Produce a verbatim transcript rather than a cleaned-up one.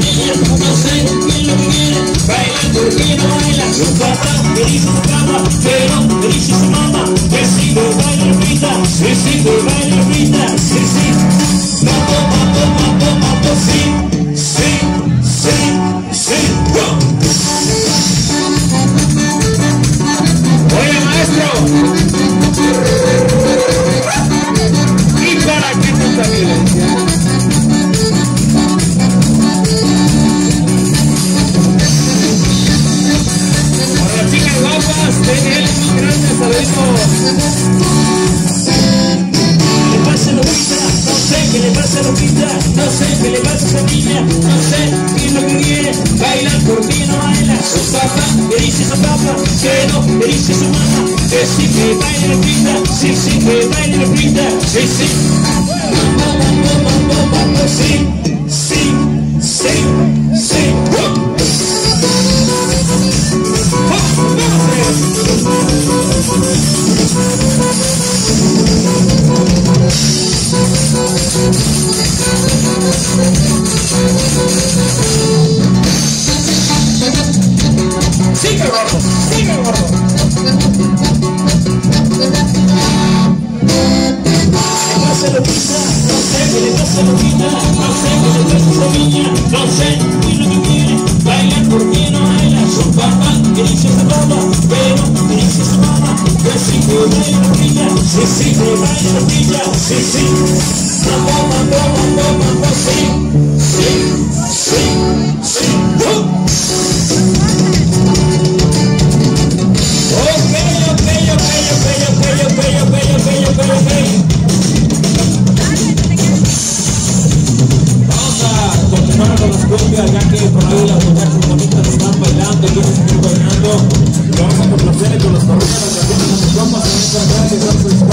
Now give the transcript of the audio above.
ella, no sé quién lo quiere, bailar porque no baila. Su papá le dice su cama, pero le dice su mamá, que si me baila frita, que si me baila frita, sí, sí. Mambo, mambo, mambo, mambo, sí, sí, sí, sí. Oye, maestro. ¿Y para qué tanta violencia? Para las chicas guapas, de él muy grande, saludos. Le pasa lo quita, no sé qué le pasa lo quita, no sé qué le pasa a esa niña, no sé qué es lo que quiere, bailar porque no baila. Su papá le dice su papá, que no, le dice su mamá, que sí que baila la frita, sí, sí que baila la frita, sí, sí. Mambo, mambo, mambo, mambo, sí, sí, sí, sí. ¡Oh! Sigue gordo, sigue gordo. Le pasa lo quita, no sé qué le pasa lo quita, no sé qué le pasa a esa niña, no sé qué es lo que quiere, bailar porque no baila. Su papá le dice su papá, pero le dice su mamá, que sí que baila la frilla, sí, sí que baila la frilla, sí, sí. Mambo, mambo, mambo, mambo, sí, sí, sí, sí. ¡Uh! Ok, ok, ok, ok, ok, ok, ok, ok, ok, ok. Vamos a continuar con las cumbias, ya que por ahí las muchachas bonitas están bailando, quieren seguir bailando. Vamos a complacer con los corridos, las canciones de mis compas, en esta tarde,